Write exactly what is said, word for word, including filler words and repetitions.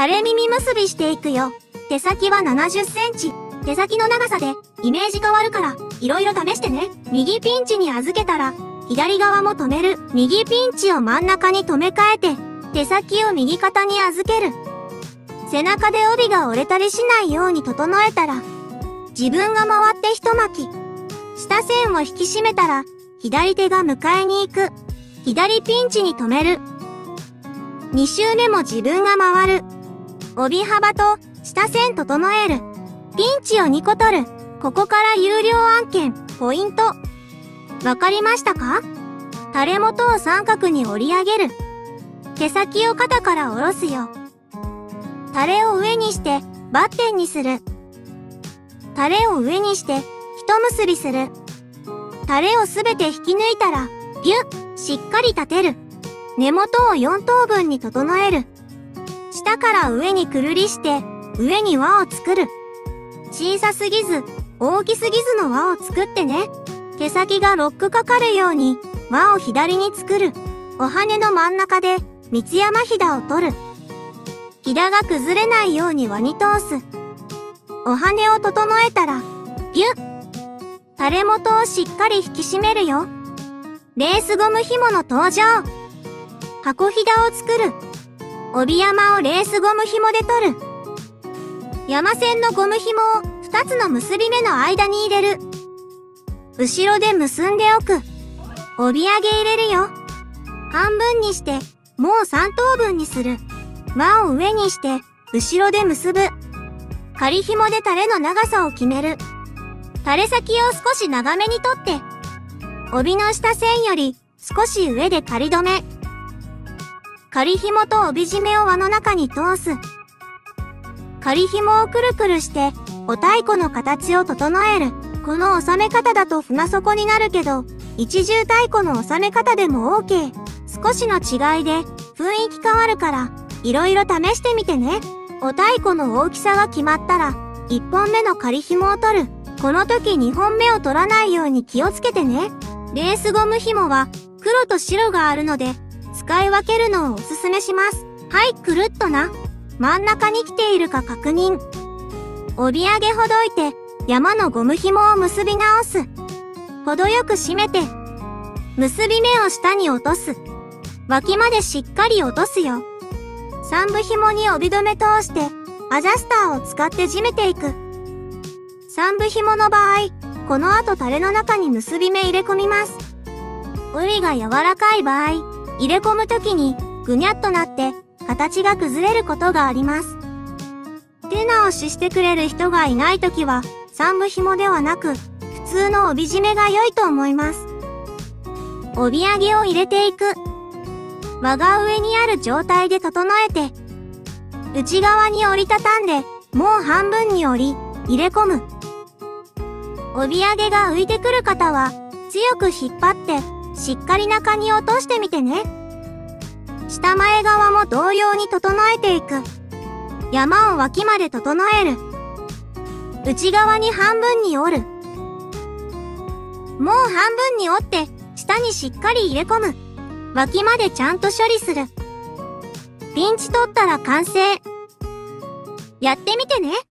垂れ耳結びしていくよ。手先はななじゅっセンチ。手先の長さでイメージ変わるから、いろいろ試してね。右ピンチに預けたら、左側も止める。右ピンチを真ん中に留め替えて、手先を右肩に預ける。背中で帯が折れたりしないように整えたら、自分が回って一巻き。下線を引き締めたら、左手が迎えに行く。左ピンチに止める。に周目も自分が回る。帯幅と下線整える。ピンチをにこ取る。ここから有料案件、ポイント。わかりましたか？垂れ元を三角に折り上げる。手先を肩から下ろすよ。垂れを上にしてバッテンにする。垂れを上にして一結びする。垂れをすべて引き抜いたら、ピュッ、しっかり立てる。根元をよん等分に整える。下から上にくるりして、上に輪を作る。小さすぎず、大きすぎずの輪を作ってね。手先がロックかかるように、輪を左に作る。お羽の真ん中で、三つ山ひだを取る。ひだが崩れないように輪に通す。お羽を整えたら、ピュッ。垂れ元をしっかり引き締めるよ。レースゴム紐の登場。箱ひだを作る。帯山をレースゴム紐で取る。山線のゴム紐を二つの結び目の間に入れる。後ろで結んでおく。帯揚げ入れるよ。半分にして、もう三等分にする。輪を上にして、後ろで結ぶ。仮紐で垂れの長さを決める。垂れ先を少し長めに取って、帯の下線より少し上で仮止め。仮紐と帯締めを輪の中に通す。仮紐をくるくるして、お太鼓の形を整える。この収め方だと船底になるけど、一重太鼓の収め方でも OK。少しの違いで雰囲気変わるから、いろいろ試してみてね。お太鼓の大きさが決まったら、いっぽんめの仮紐を取る。この時にほんめを取らないように気をつけてね。レースゴム紐は黒と白があるので、使い分けるのをおすすめします。はい、くるっとな。真ん中に来ているか確認。帯揚げほどいて、山のゴム紐を結び直す。程よく締めて、結び目を下に落とす。脇までしっかり落とすよ。三部紐に帯留め通して、アジャスターを使って締めていく。三部紐の場合、この後垂れの中に結び目入れ込みます。帯が柔らかい場合、入れ込むときにぐにゃっとなって形が崩れることがあります。手直ししてくれる人がいないときは、三部紐ではなく、普通の帯締めが良いと思います。帯揚げを入れていく。輪が上にある状態で整えて、内側に折りたたんで、もう半分に折り、入れ込む。帯揚げが浮いてくる方は、強く引っ張って、しっかり中に落としてみてね。下前側も同様に整えていく。山を脇まで整える。内側に半分に折る。もう半分に折って、下にしっかり入れ込む。脇までちゃんと処理する。ピンチ取ったら完成。やってみてね。